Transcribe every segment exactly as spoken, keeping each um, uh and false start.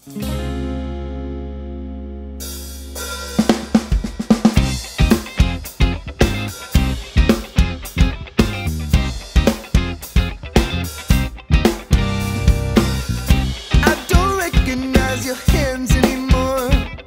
Your hands anymore.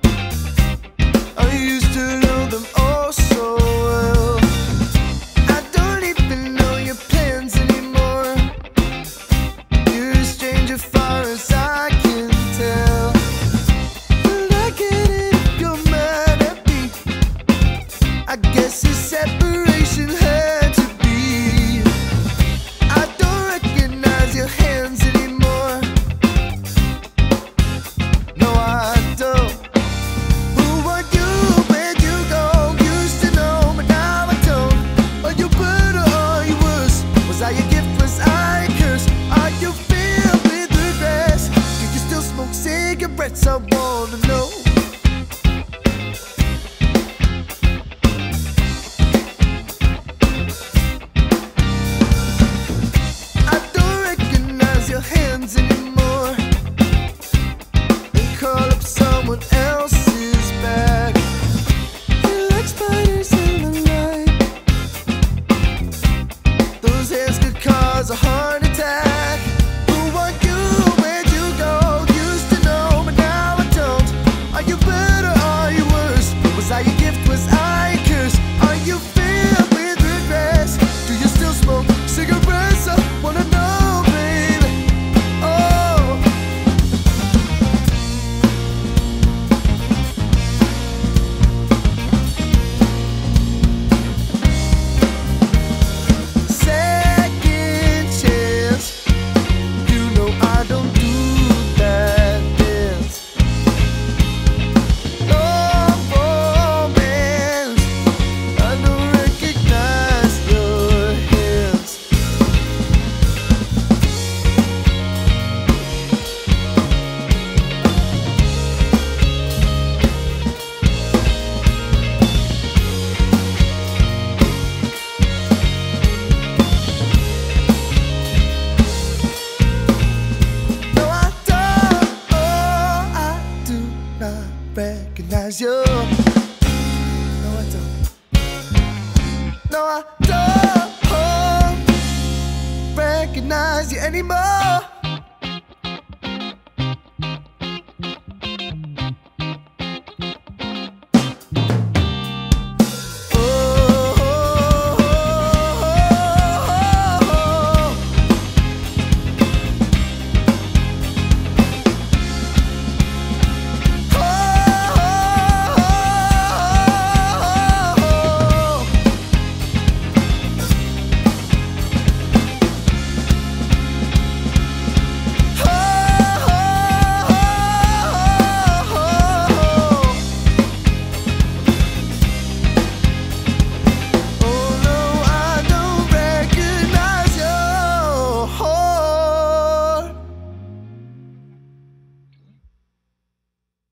I used to know them all so well. I don't even know your plans anymore. You're a stranger far as I can tell. But I get it if you're mad at me. I guess this separation had to be. I don't recognize your hands anymore. So